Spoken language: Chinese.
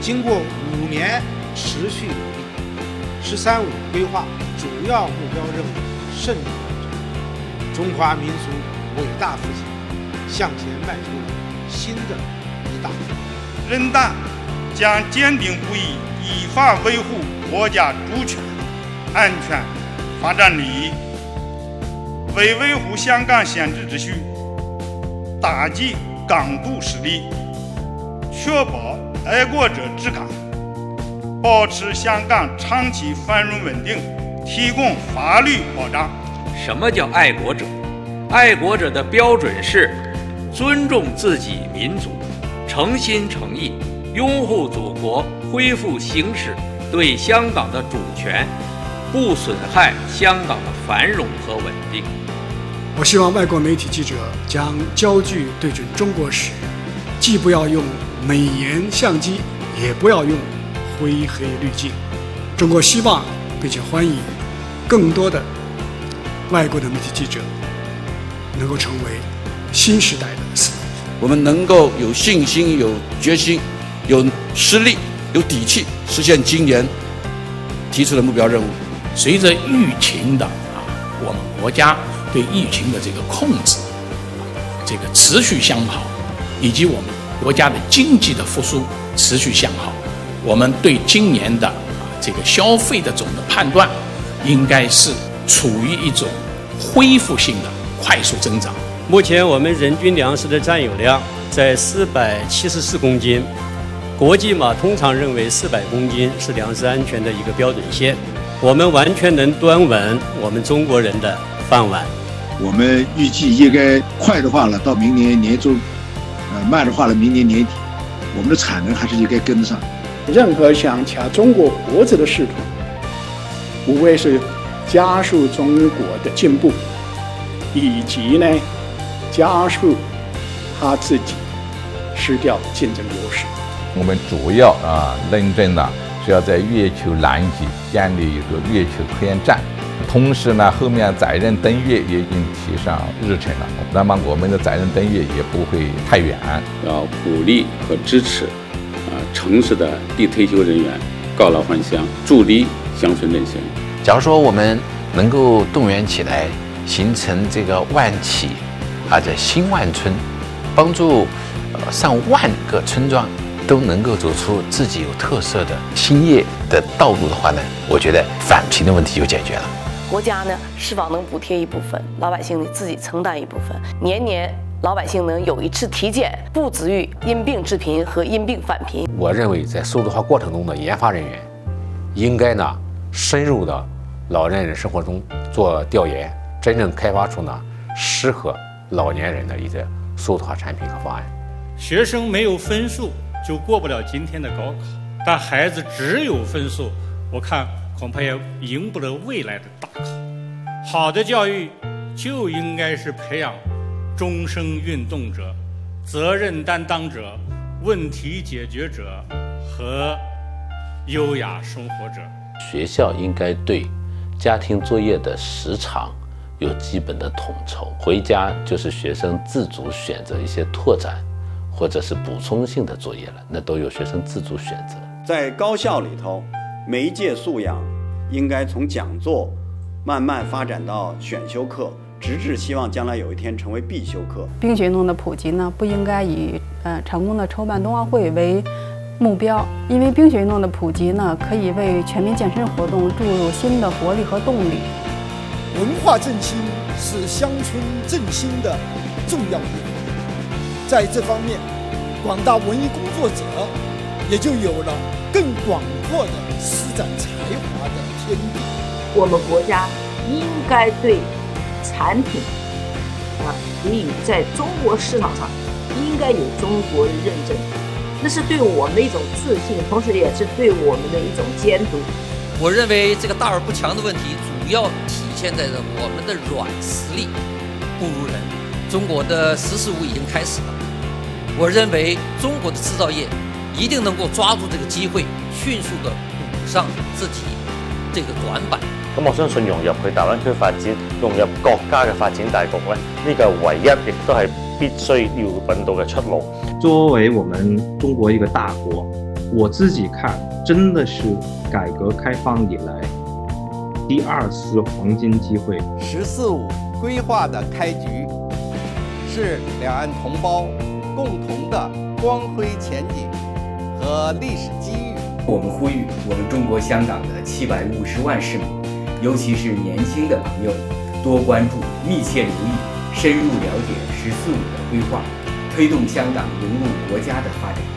经过5年持续努力，“十三五”规划主要目标任务慎重完成，中华民族伟大复兴向前迈出了新的一大步。 人大将坚定不移依法维护国家主权、安全、发展利益，为维护香港宪制秩序，打击港独势力，确保爱国者治港，保持香港长期繁荣稳定，提供法律保障。 什么叫爱国者？爱国者的标准是尊重自己民族，诚心诚意拥护祖国恢复行使对香港的主权，不损害香港的繁荣和稳定。 我希望外国媒体记者将焦距对准中国时，既不要用美颜相机，也不要用灰黑滤镜。中国希望并且欢迎更多的外国的媒体记者能够成为新时代的司马。 我们能够有信心、有决心、有实力、有底气，实现今年提出的目标任务。 随着疫情的我们国家对疫情的这个控制，这个持续向好，以及我们国家的经济的复苏持续向好，我们对今年的这个消费的总的判断，应该是处于一种恢复性的快速增长。 目前我们人均粮食的占有量在474公斤，国际通常认为400公斤是粮食安全的一个标准线，我们完全能端稳我们中国人的饭碗。 我们预计应该快的话了，到明年年中，慢的话了，明年年底，我们的产能还是应该跟得上。 任何想卡中国脖子的试图，无非是加速中国的进步，以及加速他自己失掉竞争优势。 我们主要认真的是要在月球南极建立一个月球科研站，同时后面载人登月也已经提上日程了。那么我们的载人登月也不会太远。 要鼓励和支持城市的低退休人员告老还乡，助力乡村振兴。 假如说我们能够动员起来，形成这个万企这新万村，帮助上万个村庄都能够走出自己有特色的兴业的道路的话呢，我觉得返贫的问题就解决了。 国家是否能补贴一部分，老百姓自己承担一部分，年年老百姓能有一次体检，不至于因病致贫和因病返贫。 我认为在数字化过程中的研发人员应该深入的老年人生活中做调研，真正开发出适合老年人的一个数字化产品和方案。 学生没有分数就过不了今天的高考，但孩子只有分数，我看恐怕也赢不了未来的大考。好的教育就应该是培养终生运动者、责任担当者、问题解决者和优雅生活者。 学校应该对家庭作业的时长有基本的统筹，回家就是学生自主选择一些拓展或者是补充性的作业了，那都由学生自主选择。 在高校里头，媒介素养应该从讲座慢慢发展到选修课，直至希望将来有一天成为必修课。 冰雪运动的普及不应该以成功的筹办冬奥会为目标，因为冰雪运动的普及可以为全民健身活动注入新的活力和动力。 文化振兴是乡村振兴的重要一环，在这方面，广大文艺工作者也就有了更广阔的施展才华的天地。 我们国家应该对产品给予在中国市场上应该有中国的认证，那是对我们的一种自信，同时也是对我们的一种监督。 我认为这个大而不强的问题主要体现在我们的软实力不如人。中国的“十四五”已经开始了，我认为中国的制造业一定能够抓住这个機會，迅速地補上自己這個短板。 咁我相信融入去大灣區發展，融入國家嘅發展大局咧，呢個係唯一，亦都係必須要揾到嘅出路。 作為我們中國一個大國， 我自己看，真的是改革开放以来第2次黄金机会。 “14·5”规划的开局，是两岸同胞共同的光辉前景和历史机遇。 我们呼吁我们中国香港的750万市民，尤其是年轻的朋友，多关注、密切留意、深入了解“14·5”的规划，推动香港融入国家的发展。